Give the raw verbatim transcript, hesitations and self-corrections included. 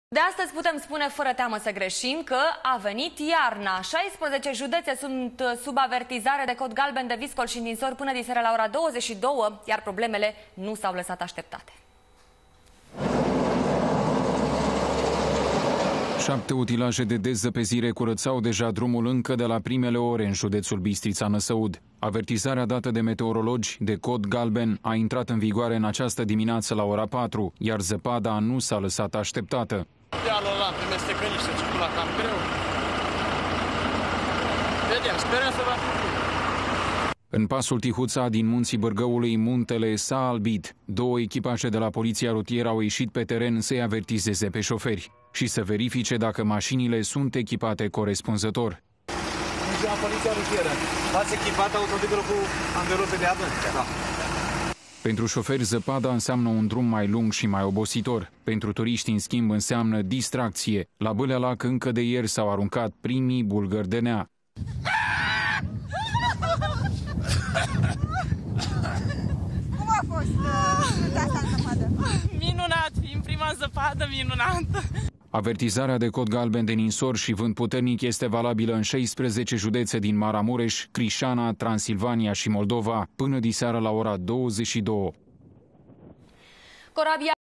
De astăzi putem spune fără teamă să greșim că a venit iarna. șaisprezece județe sunt sub avertizare de cod galben de viscol și ninsori până diseară la ora douăzeci și două, iar problemele nu s-au lăsat așteptate. Șapte utilaje de dezăpezire curățau deja drumul încă de la primele ore în județul Bistrița-Năsăud. Avertizarea dată de meteorologi de cod galben a intrat în vigoare în această dimineață la ora patru, iar zăpada nu s-a lăsat așteptată. Dealul ăla pe mestecănici se circula cam greu. Vedem, sperăm să va fi bine. În pasul Tihuța din munții Bârgăului, muntele s-a albit. Două echipaje de la Poliția Rutieră au ieșit pe teren să-i avertizeze pe șoferi și să verifice dacă mașinile sunt echipate corespunzător. Bună, Poliția Rutieră. V-ați echipat autovehiculul cu anvelope de apă? Da. Pentru șoferi, zăpada înseamnă un drum mai lung și mai obositor. Pentru turiști, în schimb, înseamnă distracție. La Bâlealac încă de ieri s-au aruncat primii bulgări de nea. Cum a fost uh, asta în zăpadă? Minunat, fiind prima zăpadă, minunată! Avertizarea de cod galben de ninsori și vânt puternic este valabilă în șaisprezece județe din Maramureș, Crișana, Transilvania și Moldova până diseară la ora douăzeci și două. Corabia